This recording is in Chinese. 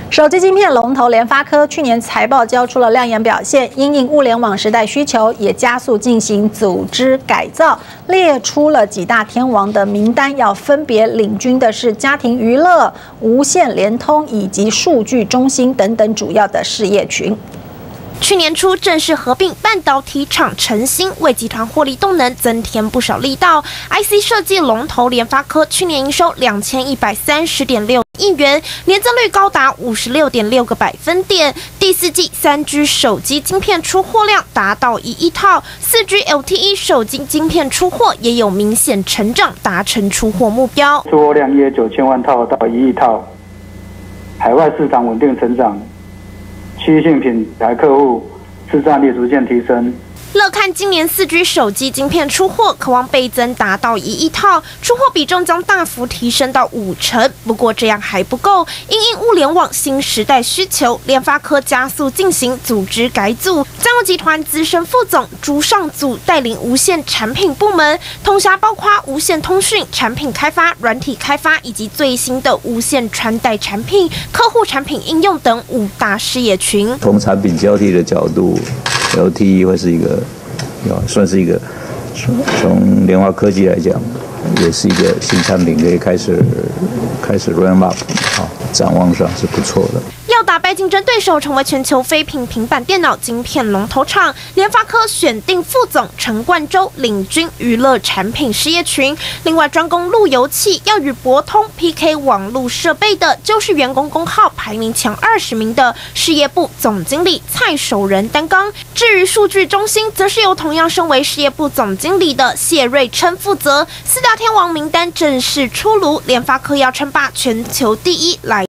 手机晶片龙头联发科去年财报交出了亮眼表现，因应物联网时代需求，也加速进行组织改造，列出了几大天王的名单，要分别领军的是家庭娱乐、无线联通以及数据中心等等主要的事业群。 去年初正式合并半导体厂成芯，为集团获利动能增添不少力道。IC 设计龙头联发科去年营收2130.6亿元，年增率高达56.6个百分点。第四季3G 手机晶片出货量达到1亿套，4G LTE 手机晶片出货也有明显成长，达成出货目标。 出货量约9000万套到1亿套，海外市场稳定成长。 区域性品牌客户市占率逐渐提升。 乐看今年4G 手机晶片出货可望倍增达到1亿套，出货比重将大幅提升到50%。不过这样还不够，因应物联网新时代需求，联发科加速进行组织改组，将由集团资深副总朱尚祖带领无线产品部门，统辖包括无线通讯、产品开发、软体开发以及最新的无线穿戴产品、客户产品应用等5大事业群。 从产品交替的角度。 LTE 会是一个，算是一个，从联发科技来讲，也是一个新产品，可以开始 ramp up 啊，展望上是不错的。 要打败竞争对手，成为全球非屏平板电脑晶片龙头厂，联发科选定副总陈冠洲领军娱乐产品事业群。另外，专攻路由器要与博通 PK 网络设备的，就是员工工号排名前20名的事业部总经理蔡守仁担纲。至于数据中心，则是由同样身为事业部总经理的谢瑞琛负责。4大天王名单正式出炉，联发科要称霸全球第一来。